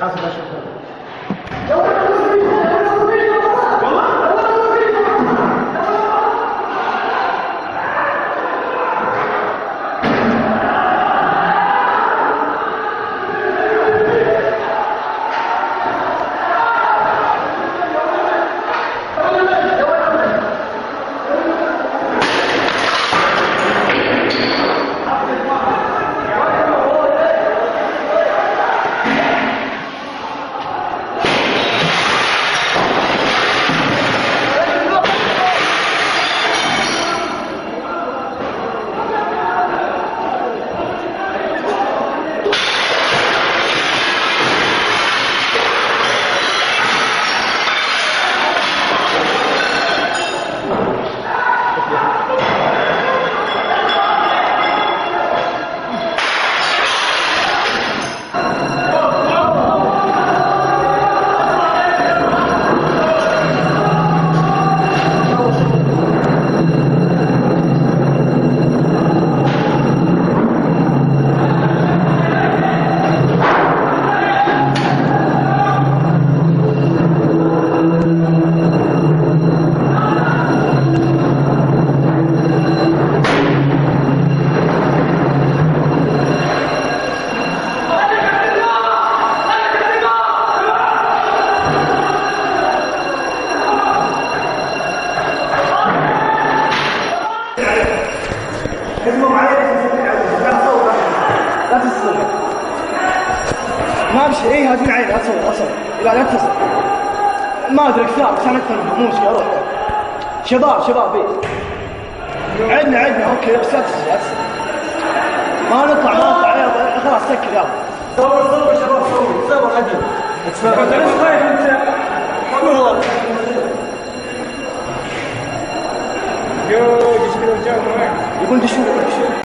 ما امشي. اي هذه عيني اصور لا اتصل ما ادري كثار عشان اكثر من مو مشكله. اروح شباب عندنا اوكي بس لا تسجل ما نطلع يلا خلاص سكر يلا. صور شباب صور عدل ليش خايف انت؟ والله يقول دشوا